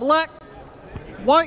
black, white.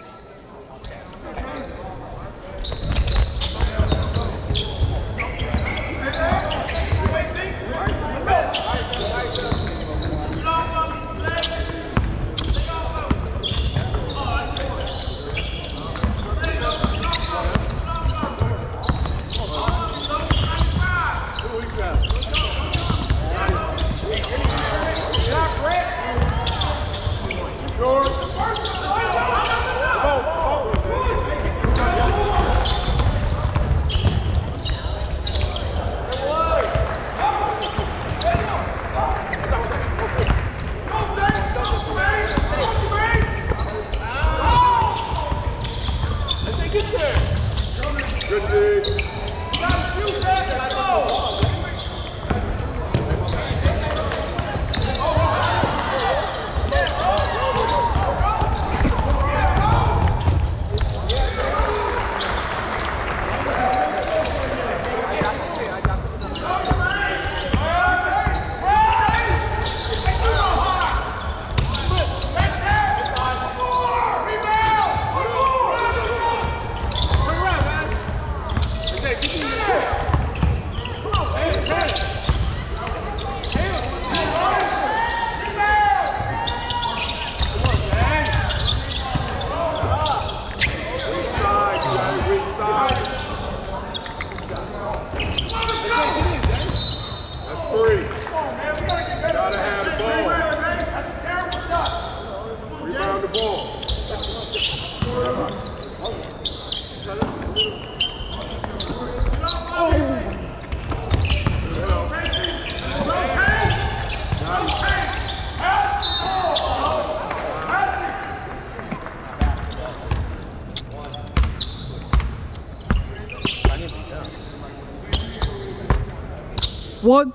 One.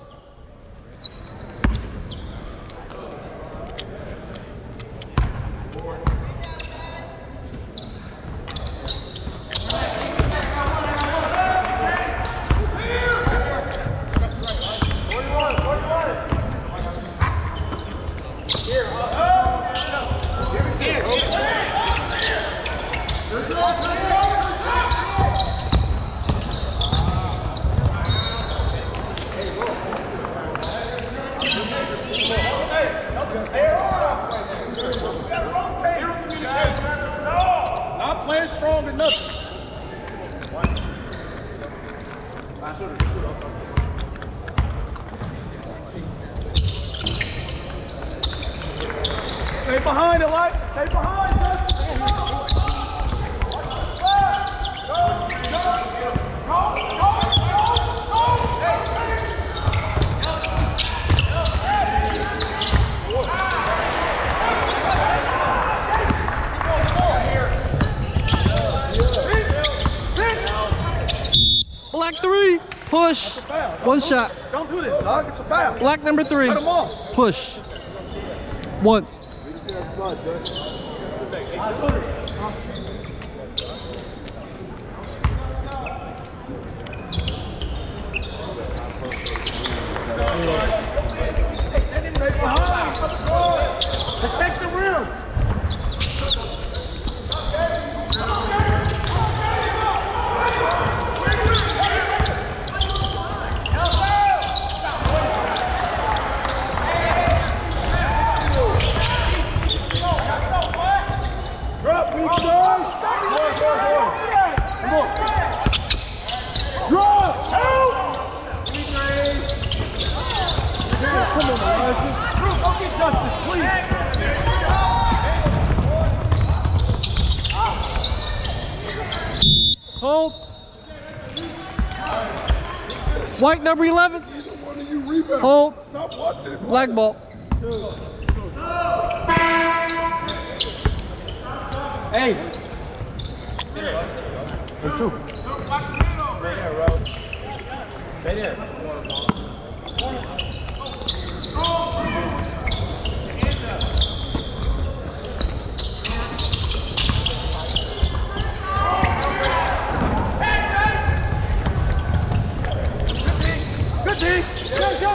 Stay behind it, like. Stay behind us. Black 3, push. One shot. Don't do this, dog. It's a foul. Black number 3. Cut him off. Push. One. Protect the rim. Drop, weak side. Come on. Drop. Help. Come on, Elijah. Go get Justice, please. Hold. White number 11. Hold. Black ball. Hey. Hey, two. Right there, bro. Right there. Good D. Go, go.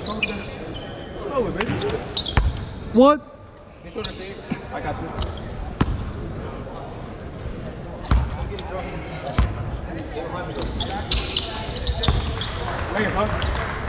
Slowly, baby. 1. Get shoulder, Steve. I got you. Lay it, son.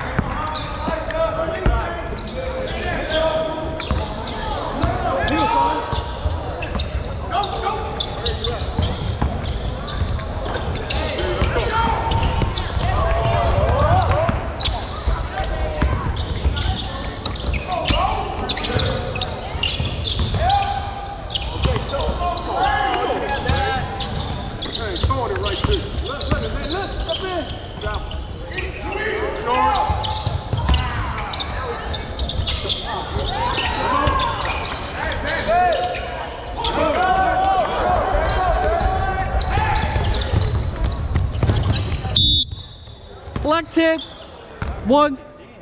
Black 10. 1.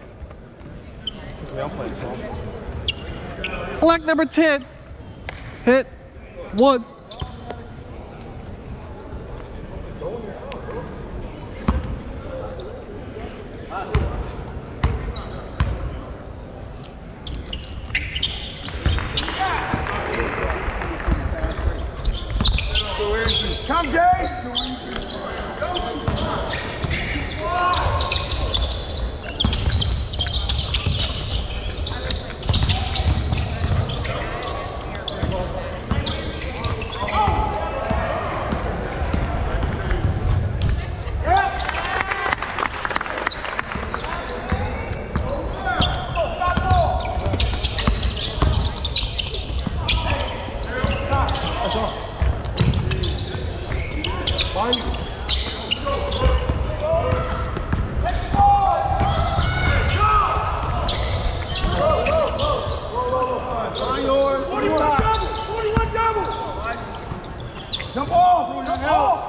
Black number 10. Hit. 1. Come, Jay! Jump off! Jump off!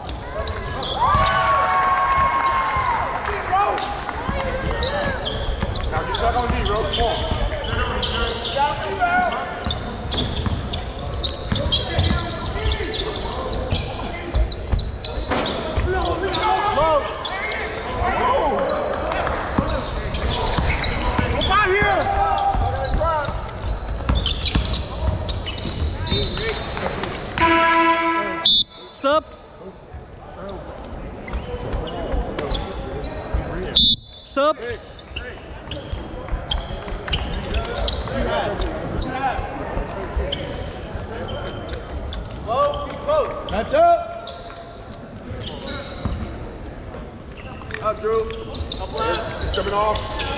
Now get stuck on D, bro. Come on. Come out here! Subs. Subs. That's up. Up, Drew. Up left. Jumping off.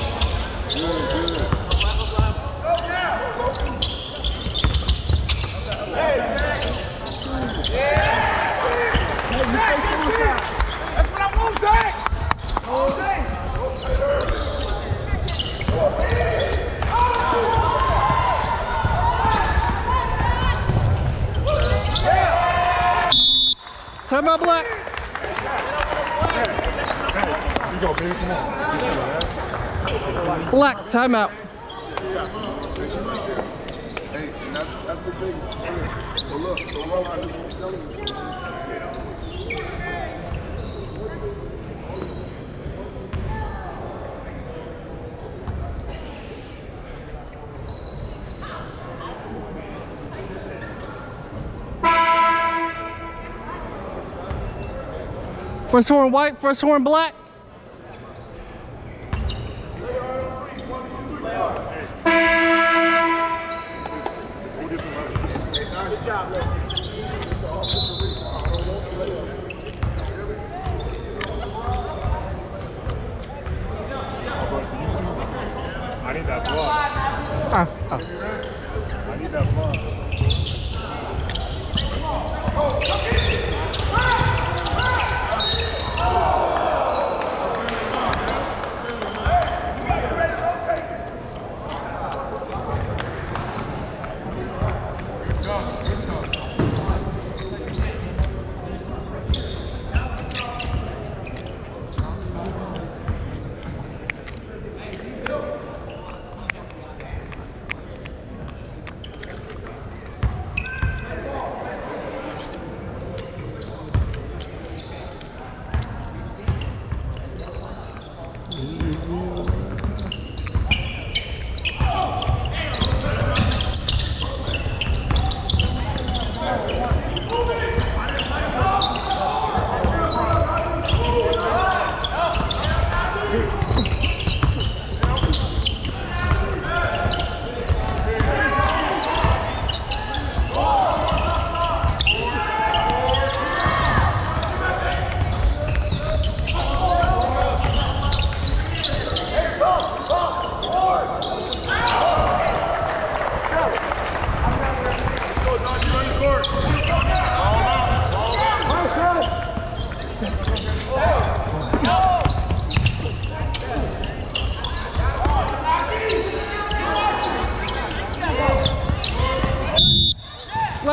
That's what I want, Zach! All day! Time out, Black. You go, baby, come on. Black, time out. Hey, and that's the thing. Well, look, so hold on, this is what I'm telling you. First horn white, first horn black. Good job, man. It's an offensive I need that block. I need that block.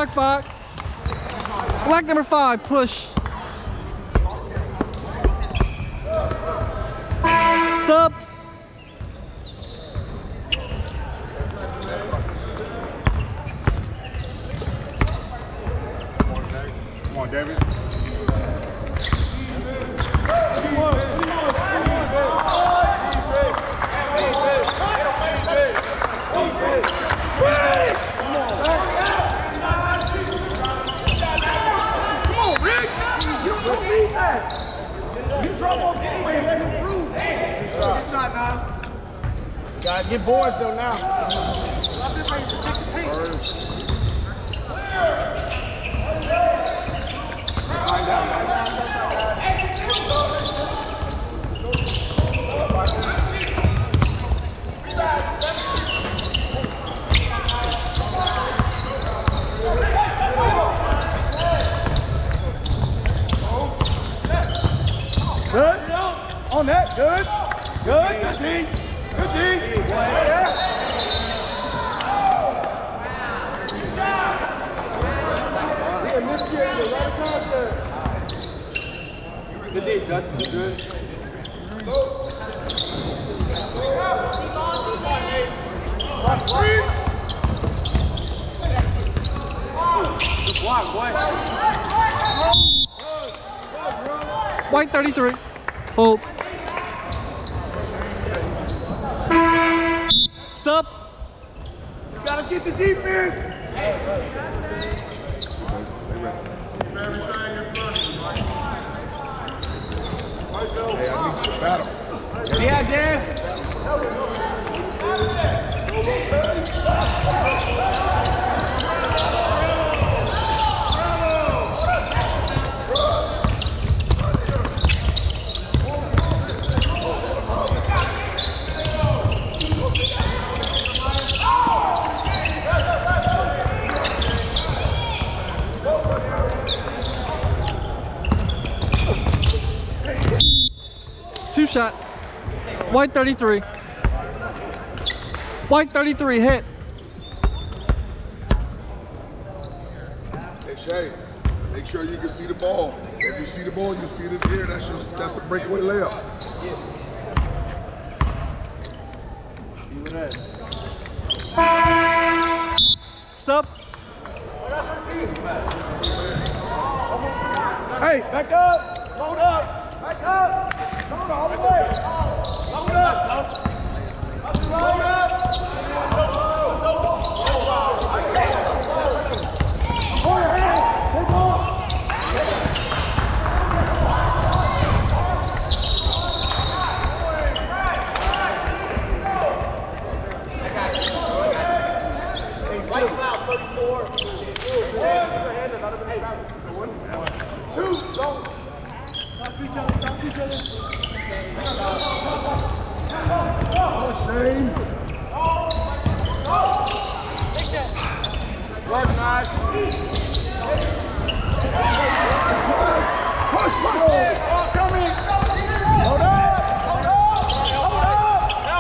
Black box. Black number 5, push. Subs. Come on, David. Guys, get boards though now. Good. On that. Good. Good. Good D. Good D. Yeah. We initiated a lot of contact. Good D. Dustin. Good. Good block, boy. White 33. Hold. Sub. You gotta get the defense. Hey, I need to battle. Yeah, Dan. Two shots. White 33. White 33, hit. Hey, Shay, make sure you can see the ball. If you see the ball, you see it in the air. That's a breakaway layup. Stop. Hey, back up. Load up. Back up. Load all the way. Load up. Load up. Hold your hand. Take off. Two, go. Talk to each other, talk to each other. Shane. Work, guys. Push, push. Ball coming. Hold up. Hold up. Hold up. No.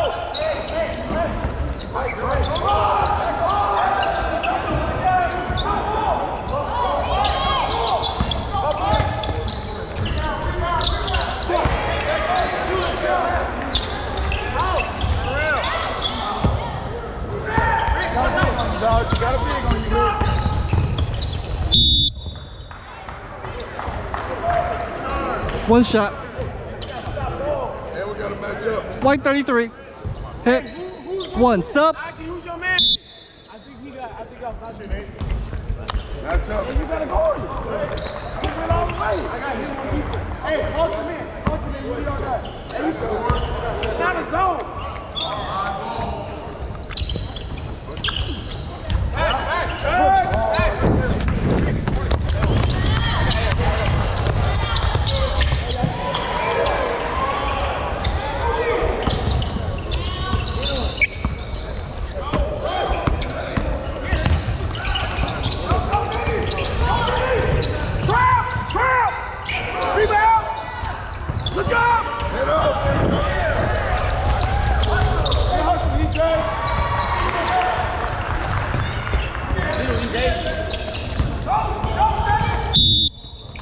Dog, you got a big on you, man. One shot. And we got to match up. White 33. Hit. One. Sub. Actually, who's your man? I think that's not your name. Match up. You gotta go. He went all the way. I got him on defense. Hey, hold your man. Hold your man. You do all that. Hey, it's not a zone.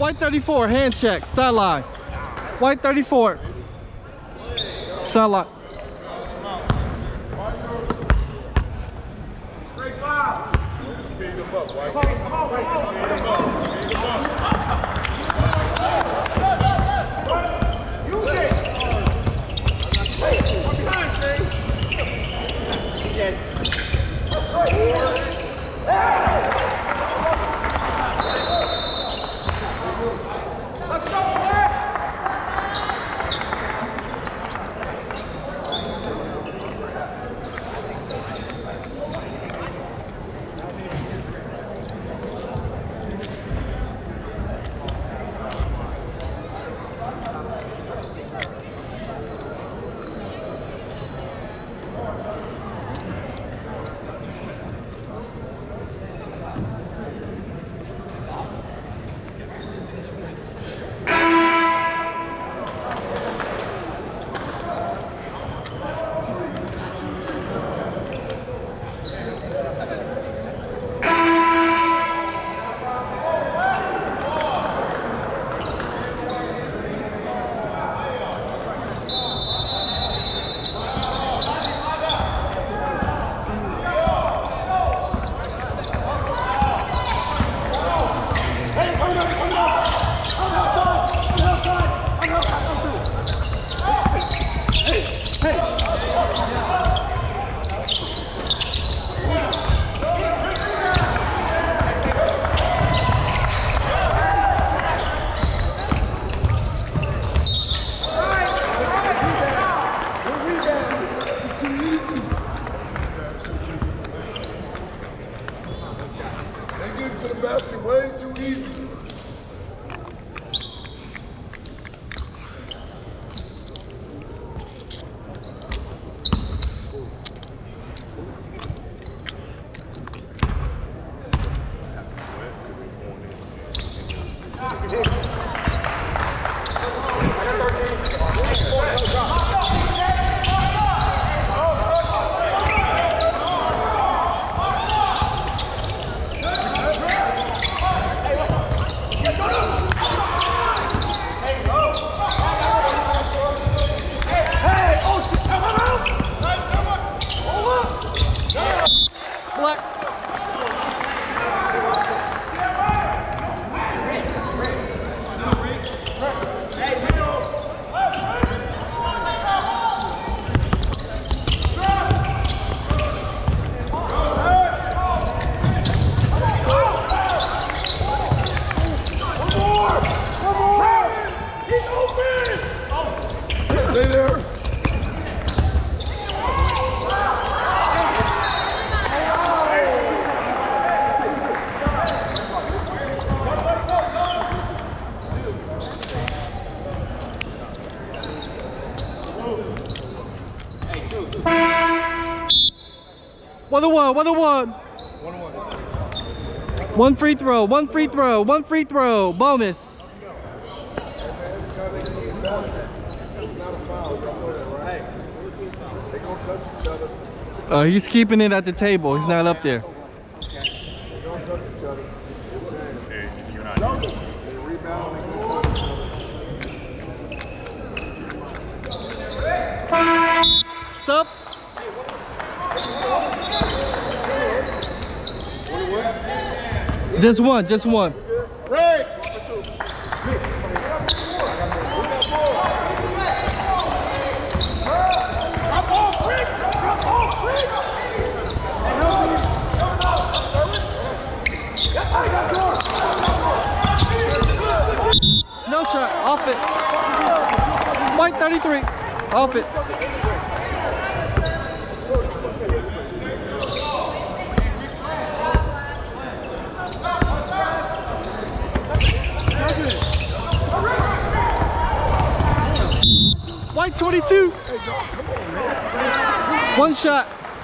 White 34, hand check, sideline. White 34. Sideline. Straight foul. Pick him up, White. Come on, use it. Hey, I'm behind, Trey. Let's go, man. One on one, one on one. One free throw, one free throw, one free throw. Bonus. He's keeping it at the table. He's not up there. Up. Just one, just one. Ray. No shot, off it. White 33, off it. White 22. One shot.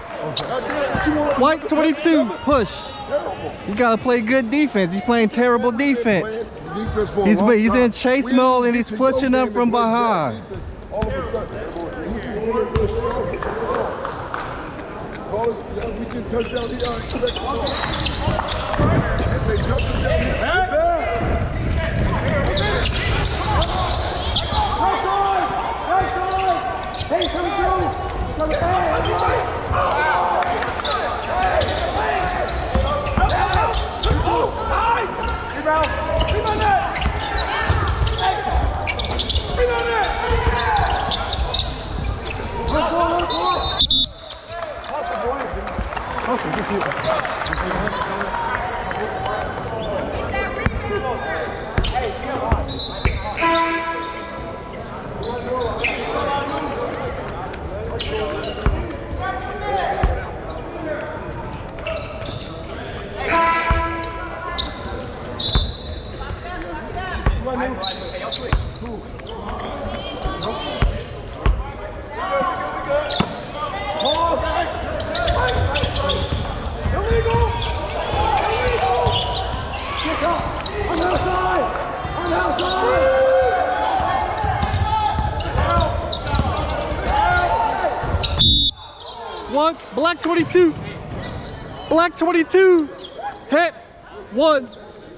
White 22. Push. You gotta play good defense. He's playing terrible defense. He's in chase mode and he's pushing up from behind. All of a sudden, we can touch down the unexpected. If they touch it down here, Hey, come through. Come One, black 22. Black 22. Hit. One.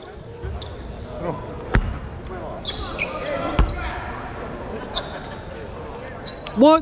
One.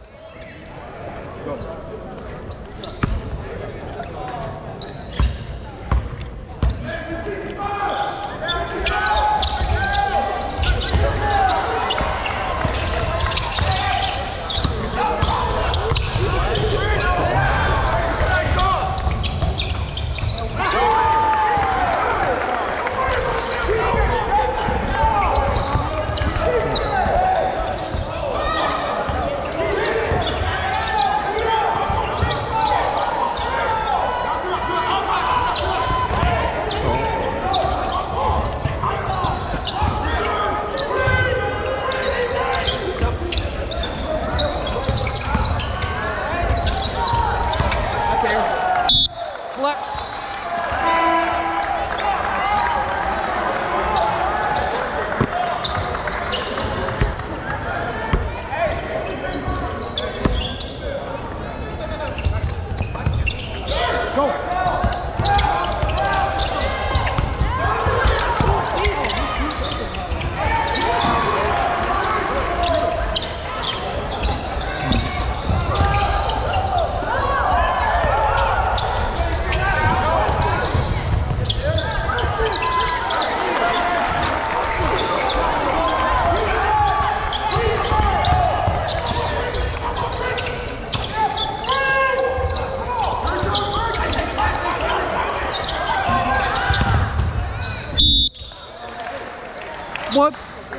One.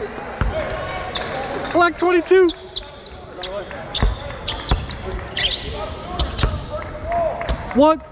Black 22. One.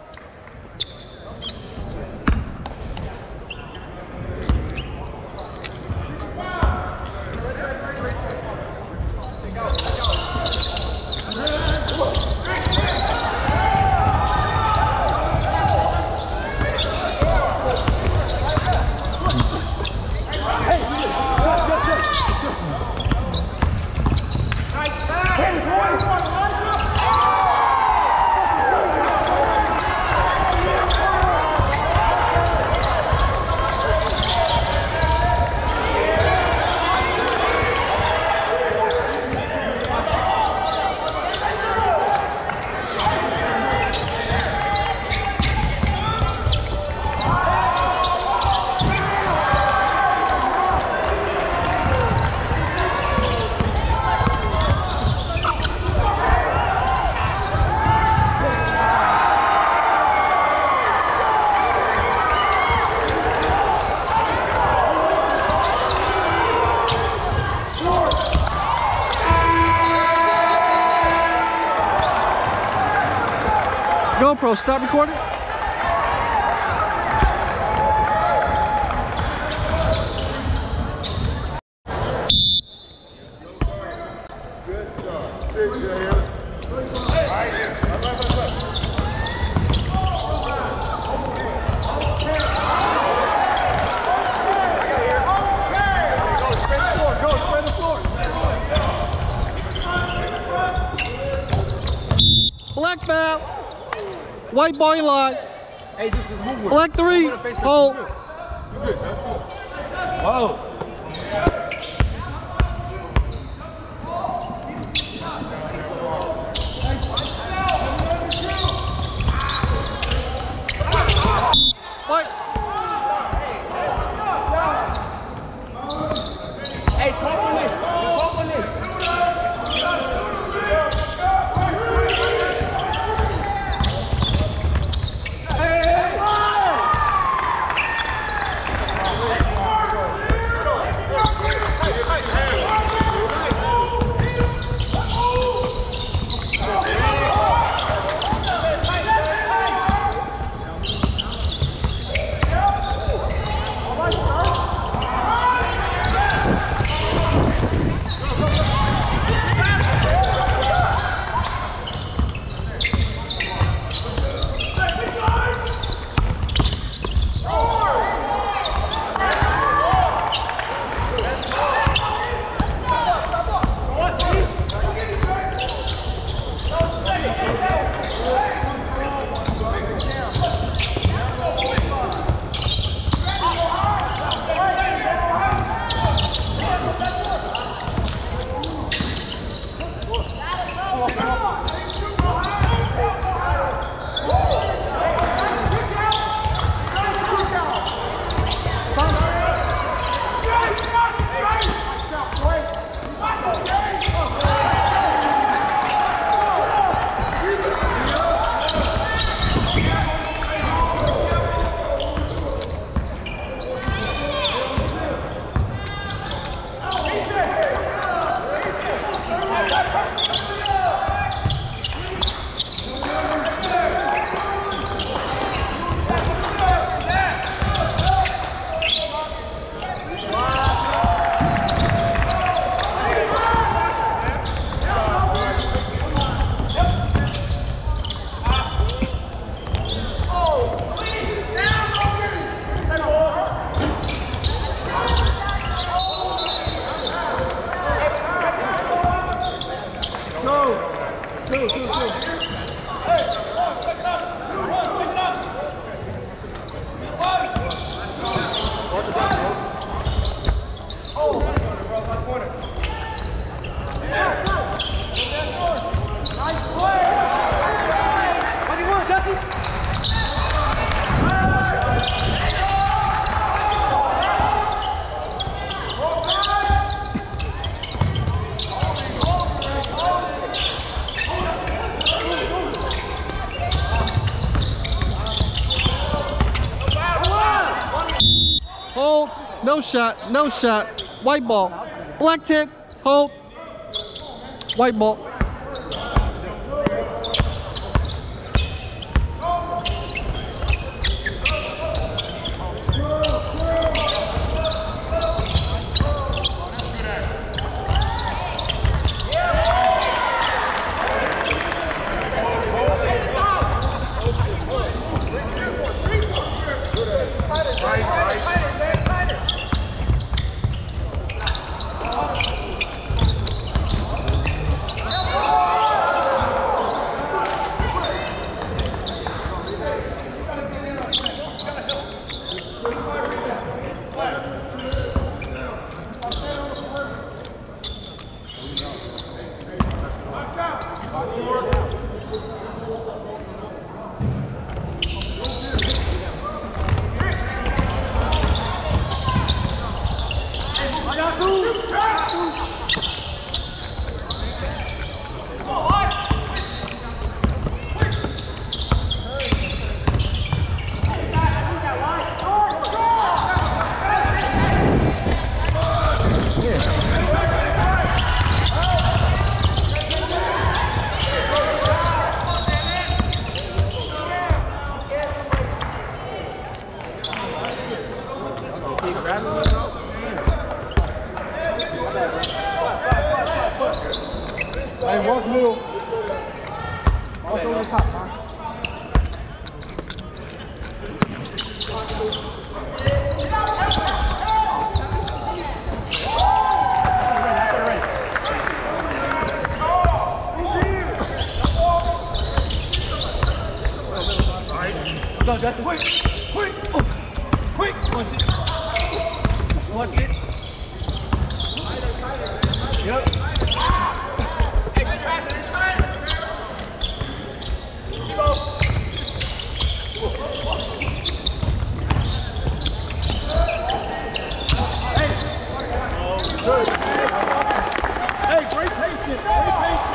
GoPro, stop recording. Black foul. White ball line. Hey, just move. Black 3. Hold. Whoa. No shot. No shot. White ball. Black tip. Hold. White ball. Hey, walk middle. Also on top, huh? Go, Justin. Quick. Quick. Oh. Quick. Watch it. Watch it. Yep. Hey, great patience. Great patience.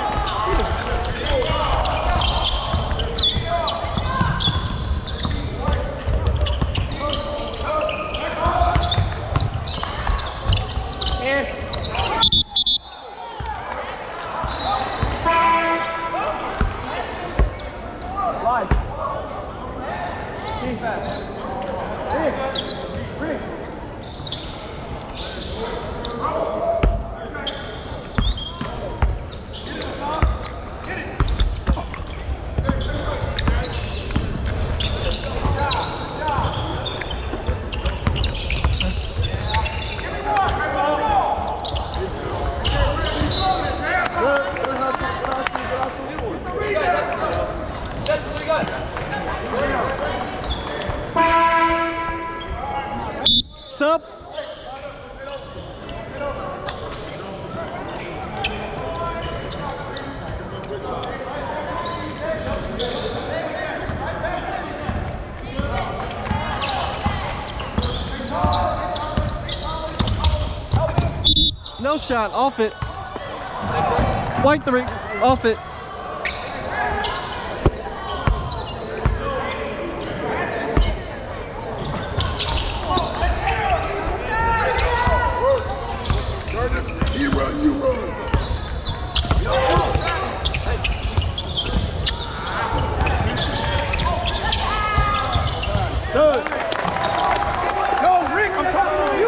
Sub. No shot, off it. White three, off it. You run, you run. Good. Yo, Rick, I'm talking to you.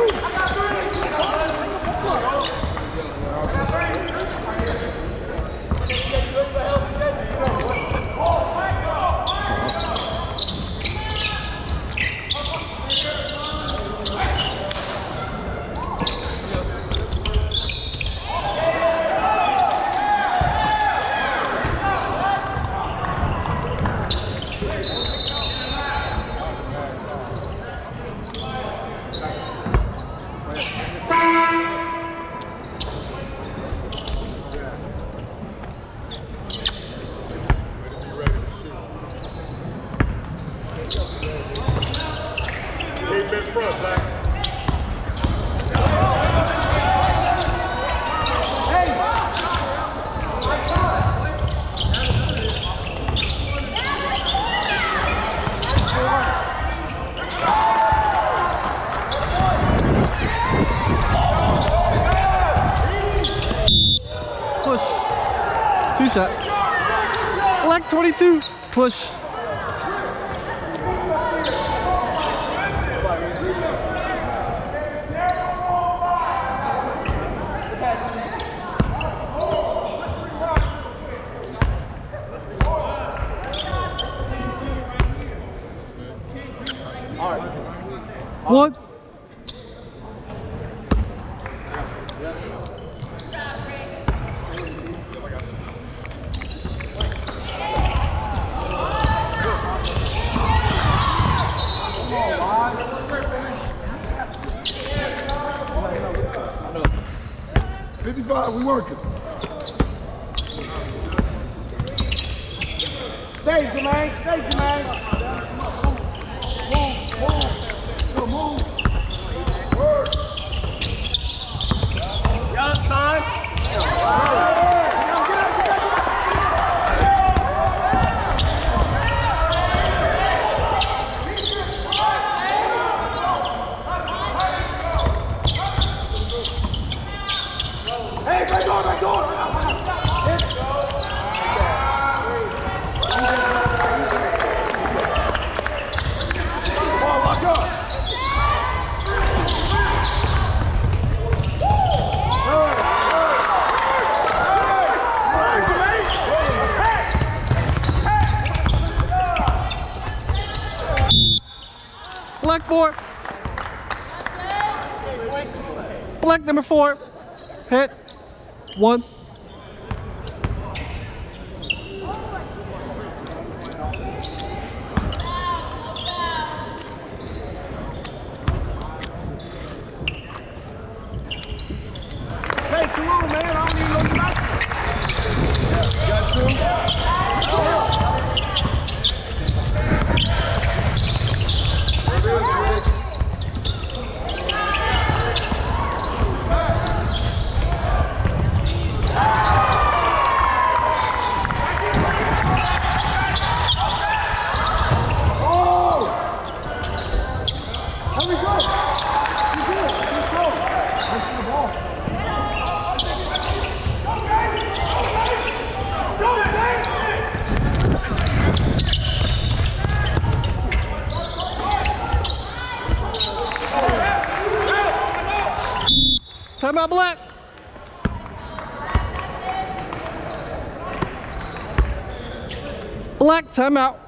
shots. Black 22. Push. What? We working. Stay, Jermaine. Stay, Jermaine. Move. Work. Young son. Hey, back door. Black 4. Black number 4. Hit. 1. Hey, too long, man. I don't even know you like it. Got two. Time out, Black. Black, time out.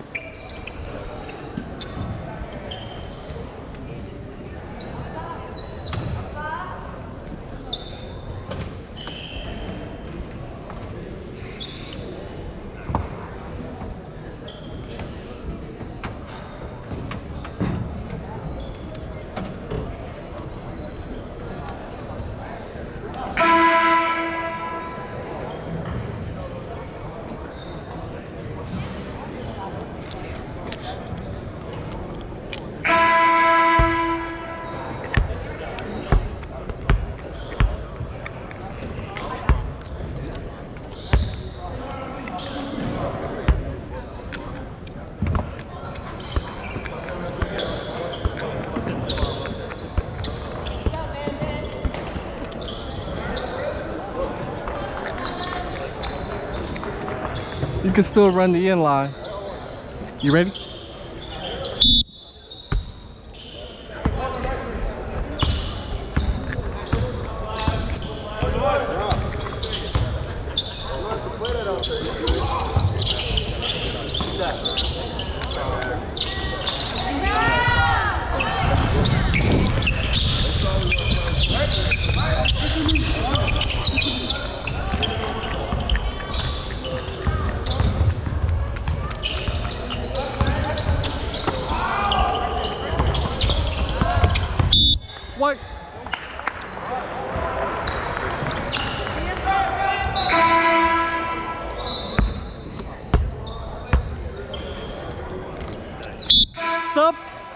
You can still run the in line. You ready? What? Sub.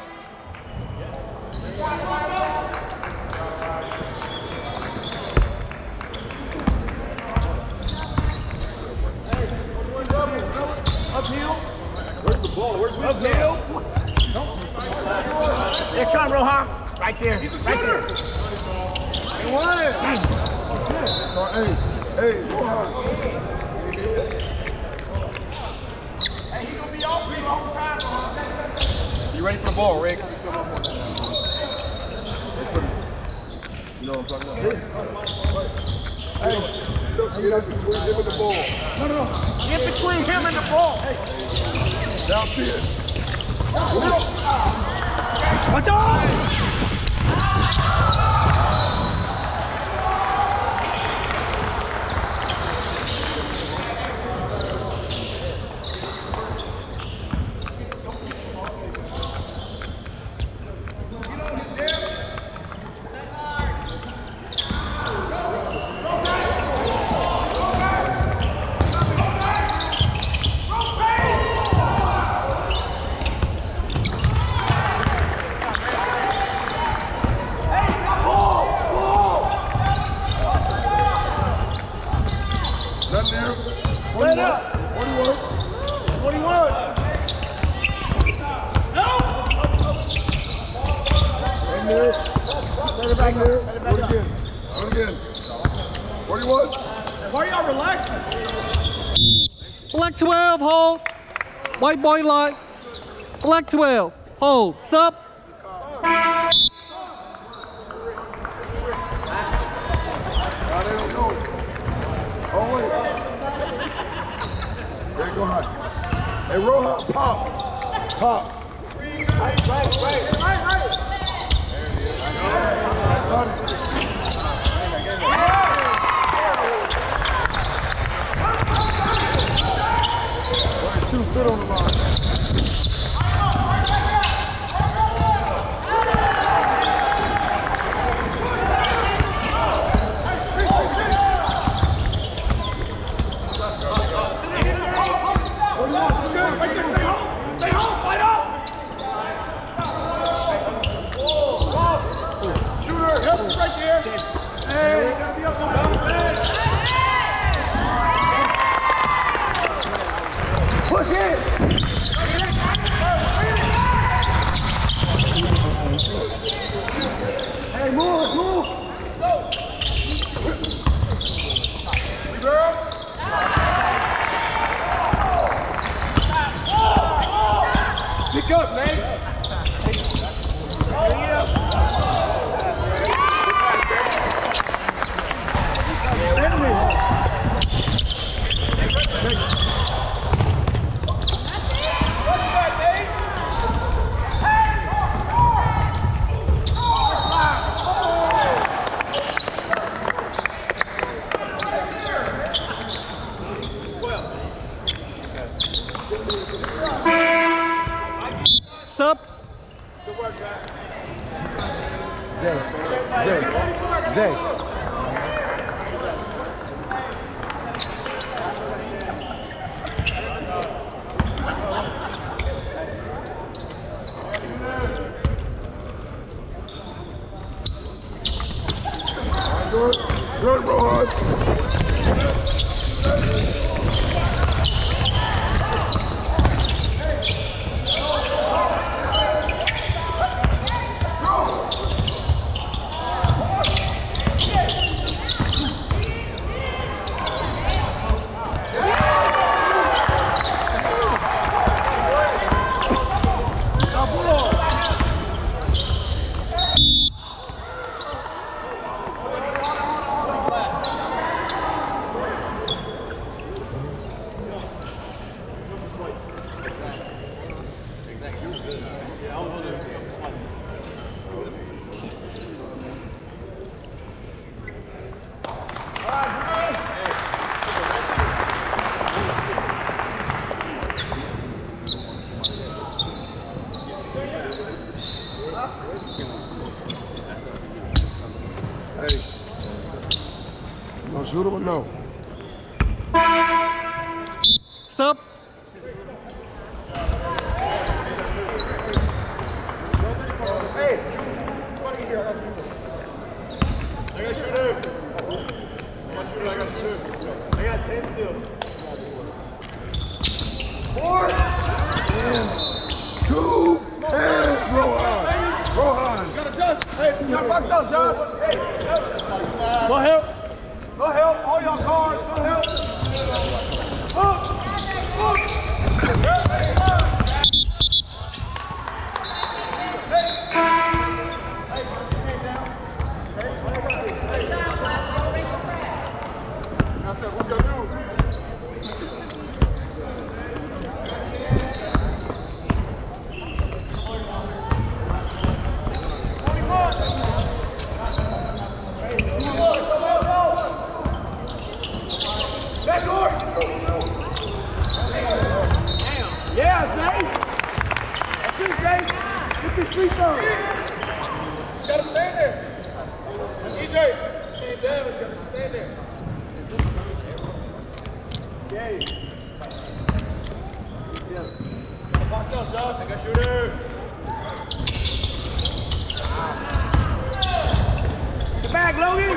Uphill. Where's the ball? Where's the uphill? There, come, Rohan. Right there. Right there. Hey, Rohan. You ready for the ball, Rick? You know what I'm talking about? Hey, look, get up between him and the ball. No. Get between him and the ball. Hey. Down here. Watch out! Black 12, hold. White boy line. Black 12, hold. Sup. Hey, Rohan, pop. Right. Two fit on the line. Stay home, fight up! Shooter, help us right there. Hey, you gotta be up on push it! Hey, move! Girl! Pick up, man! Subs. Zay. Good, Rohan. Hey, you gonna shoot him or no? Sup. Hey, buddy here. I got shooter. I got two. I got 10 still. 4. 2 hands, Rohan. Rohan. You gotta adjust. Hey, you gotta box out, Josh. Hey, go help. Go help. All y'all cards. Go help. Look. down, Zay. That's it, Zay. Get this free throw. You gotta stand there. EJ. Stand down. You gotta stand there. Okay. Box up, Josh. I got shooter. The bag, Logan.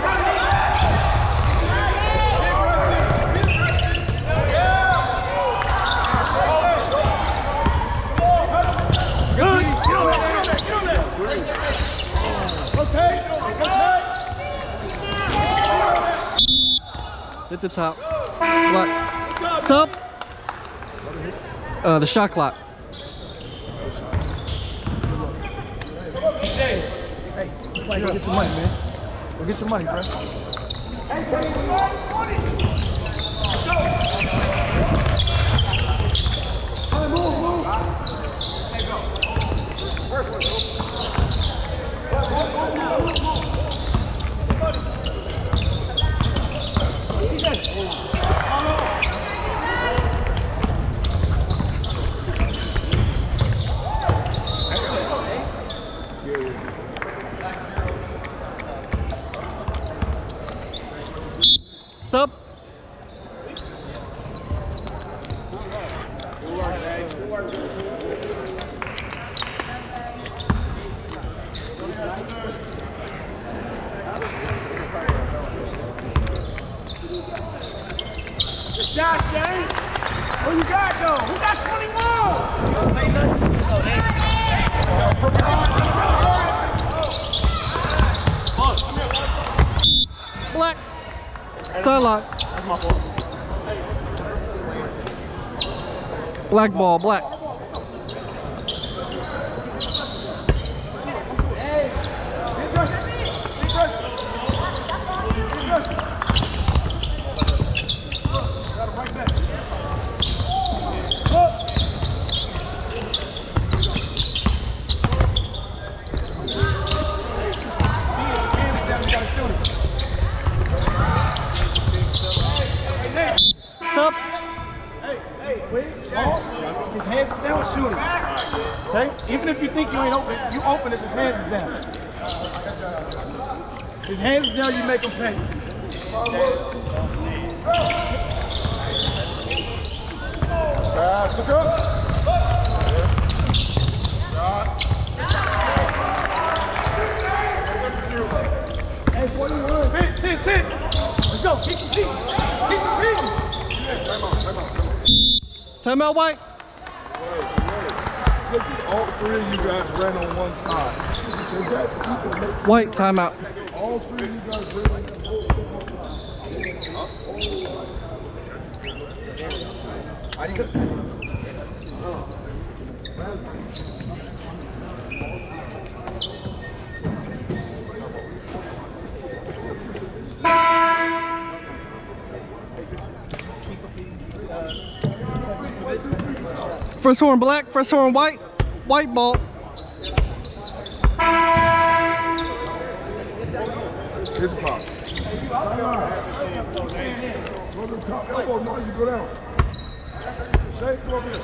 Good. Get on there. Okay. Hit the top. What? Sup? The shot clock. Hey, go get your money, man. Go get your money, bro. Move. Sup? Good shot, Shane. Who you got, though? Who got 21? Don't say nothing. Black. Sidelock. That's my fault. Black ball, black. Sup? His hands is down, shoot him. Okay? Even if you think you ain't open, you open if his hands is down. His hands is down, you make him pay. Look up. Hey, 21. Sit. Let's go. Keep repeating. Time out, White. Look at all three of you guys ran on one side. White, time out. All three of you guys ran on one First horn black, first horn white. White ball. Hit the top. Go to the top elbow, now you go down. Shake, go over here.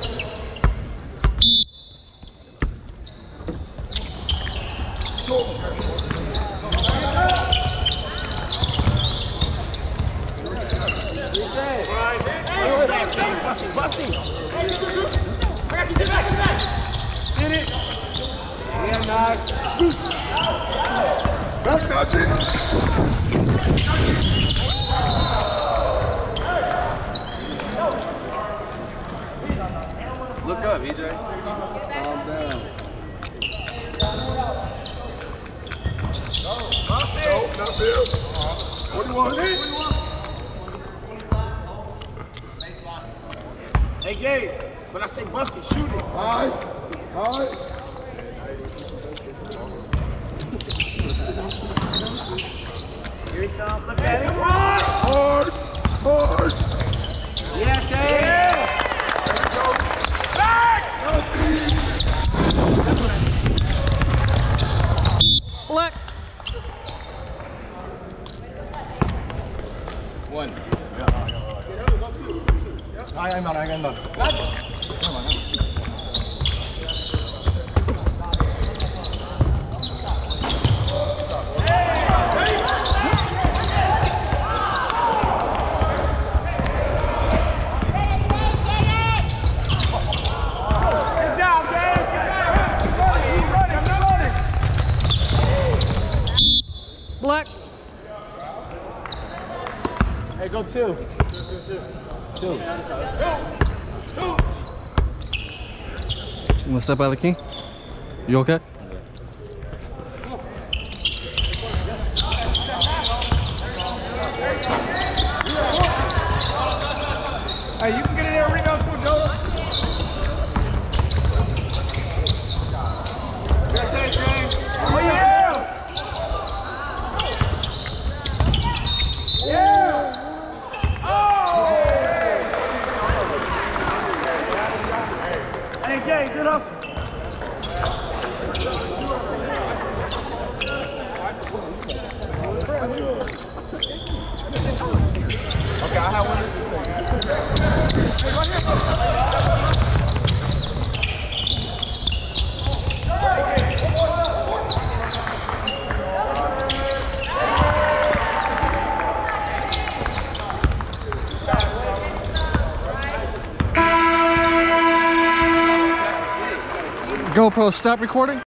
Busty. I got you. Sit back. Get it. Yeah, nice. Back now, G. Look up, EJ. Calm down. No, not there. What do you want to hit? Hey, Gabe, when I say busty, shoot it. All right. Here he comes. Look at him. Hard. Yeah, Gabe. Back! Black. One. I got none. Chill. You wanna step out of the key? You okay? Hey, you can get in there and rebound too, Joe. Oh, yeah! Yeah! Oh! Hey, Gay, good hustle. Okay, I have one. GoPro, stop recording.